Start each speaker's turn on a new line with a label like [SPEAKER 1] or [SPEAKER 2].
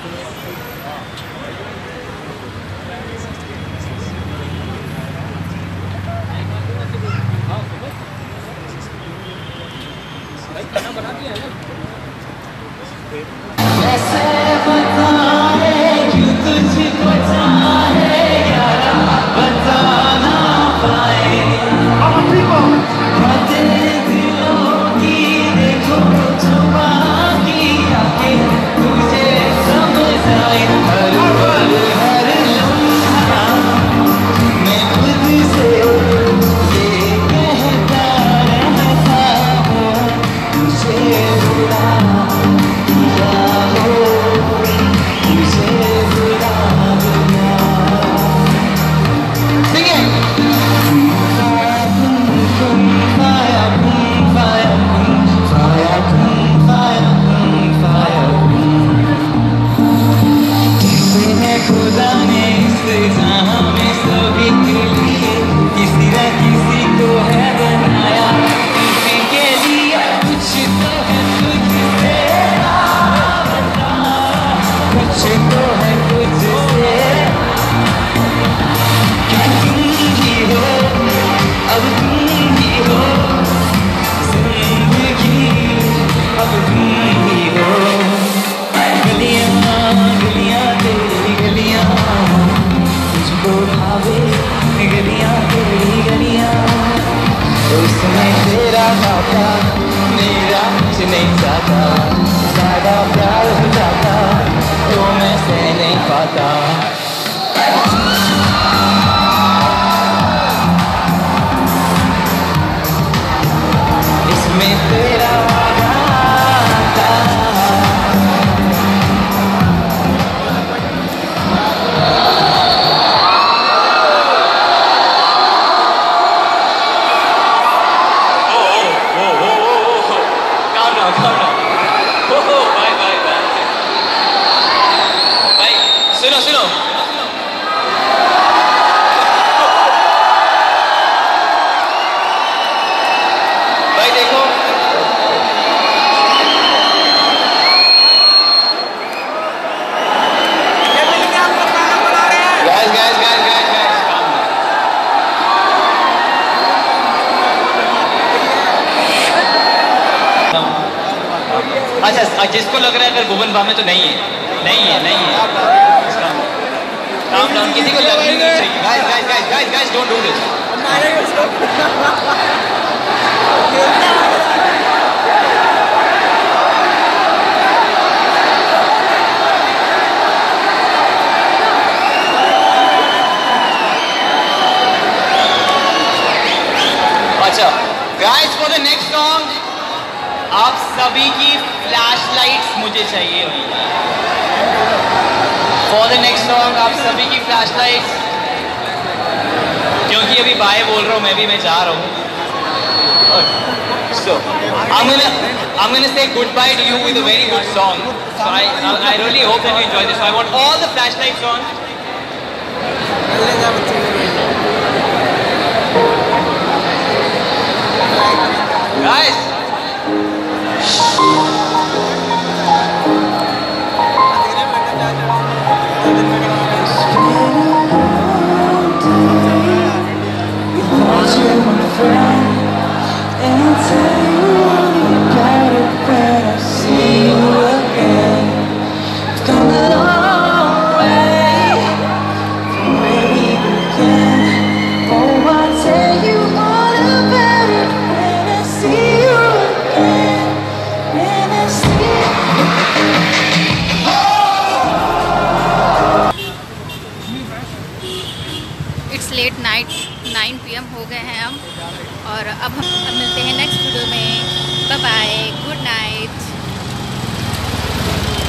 [SPEAKER 1] खाना बना दिया है अच्छा, जिसको लग रहा है अगर भुवन बामे तो नहीं है, नहीं है, नहीं है। काम डाउन, किसी को लगनी नहीं चाहिए। Guys guys guys guys guys don't do this. अच्छा guys, for the next song आप सभी की फ्लैश लाइट्स मुझे चाहिए भैया। फॉर द नेक्स्ट सॉन्ग आप सभी की फ्लैश लाइट्स, क्योंकि अभी बाय बोल रहा हूँ मैं जा रहा हूँ। So I'm gonna say goodbye to you with a very good song. So I really hope that you enjoy this. So I want all the flashlights on. Guys.
[SPEAKER 2] Late night 9 PM हो गए हैं हम, और अब हम मिलते हैं next video में। Bye bye, good night.